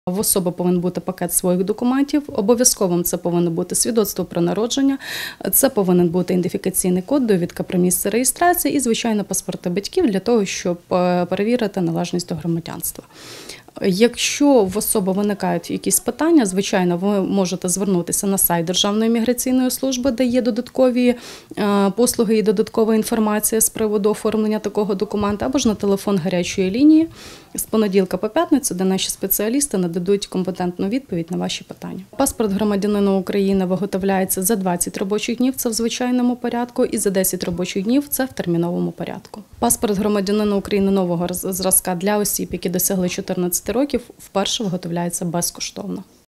В особи повинен бути пакет своїх документів, обов'язковим це повинно бути свідоцтво про народження, це повинен бути ідентифікаційний код, довідка про місце реєстрації і, звичайно, паспорти батьків для того, щоб перевірити належність до громадянства. Якщо в особи виникають якісь питання, звичайно, ви можете звернутися на сайт Державної міграційної служби, де є додаткові послуги і додаткова інформація з приводу оформлення такого документа, або ж на телефон гарячої лінії з понеділка по п'ятницю, де наші спеціалісти нададуть компетентну відповідь на ваші питання. Паспорт громадянина України виготовляється за 20 робочих днів, це в звичайному порядку, і за 10 робочих днів це в терміновому порядку. Паспорт громадянина України нового зразка для осіб, які досягли 14 років, вперше виготовляється безкоштовно.